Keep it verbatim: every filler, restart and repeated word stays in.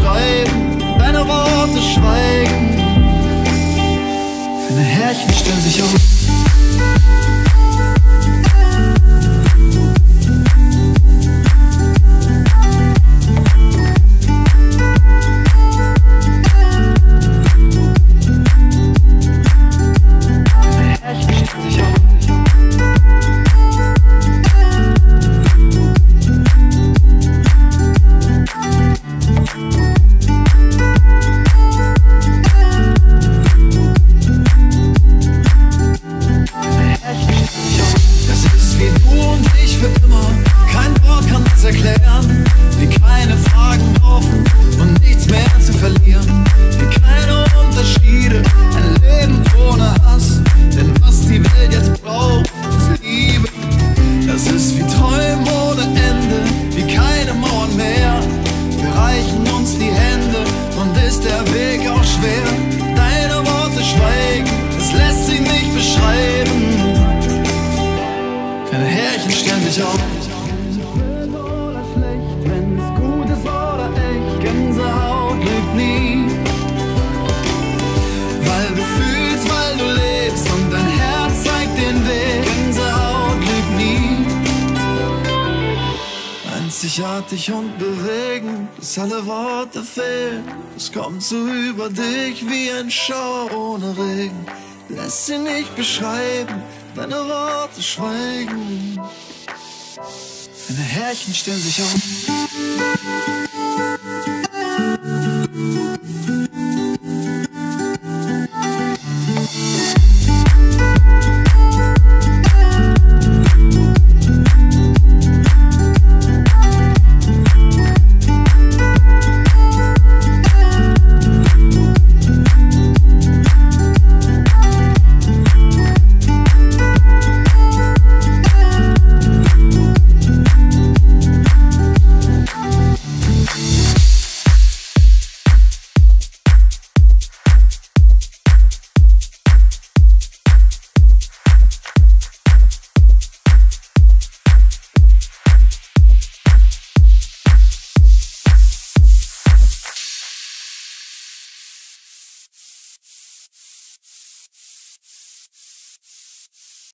beschreiben, deine Worte schweigen. Deine Härchen stellen sich auf. Erklären, wie keine Fragen offen und nichts mehr zu verlieren, wie keine Unterschiede, ein Leben ohne Hass, denn was die Welt jetzt braucht, ist Liebe. Das ist wie Träumen ohne Ende, wie keine Mauern mehr, wir reichen uns die Hände und ist der Weg auch schwer. Deine Worte schweigen, es lässt sich nicht beschreiben, deine Härchen stellen sich auf. Gänsehaut lügt nie, weil du fühlst, weil du lebst und dein Herz zeigt den Weg. Gänsehaut lügt nie, einzigartig und bewegend, bis alle Worte fehlen. Es kommt so über dich wie ein Schauer ohne Regen, lässt sie nicht beschreiben, deine Worte schweigen. Deine Härchen stellen sich auf.